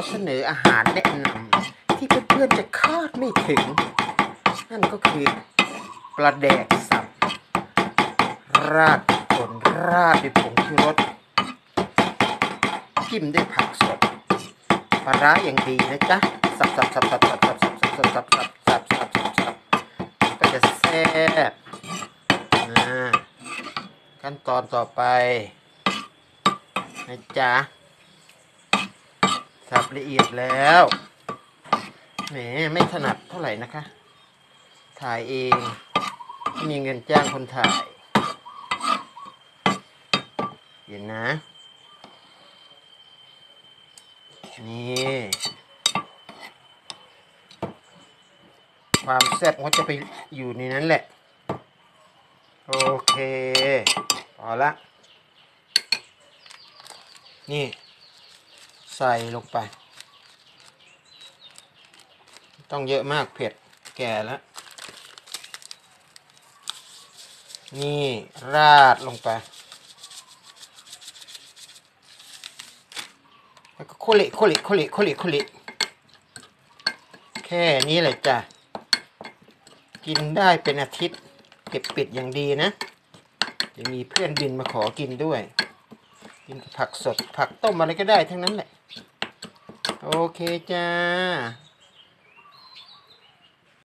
เสนออาหารแนะนำที่เพื่อนๆจะคาดไม่ถึงนั่นก็คือปลาแดกสับราดผงราดด้วยผงชูรสจิ้มด้วยผักสดปลาร้าอย่างดีนะจ๊ะสับสับสับสับสับสับสับสับสับสับสับสับสับก็จะแซ่บขั้นตอนต่อไปนะจ๊ะสับละเอียดแล้วแหมไม่ถนัดเท่าไหร่นะคะถ่ายเองไม่มีเงินจ้างคนถ่ายเห็นนะนี่ความแซ่บก็จะไปอยู่ในนั้นแหละโอเคพอละนี่ใส่ลงไปต้องเยอะมากเผ็ดแก่แล้วนี่ราดลงไปแล้วก็โคลิโคลิโคลิโคลิโคลิแค่นี้เลยจ้ะกินได้เป็นอาทิตย์เก็บปิดอย่างดีนะจะมีเพื่อนบินมาขอกินด้วยกินผักสดผักต้มอะไรก็ได้ทั้งนั้นแหละโอเคจ้า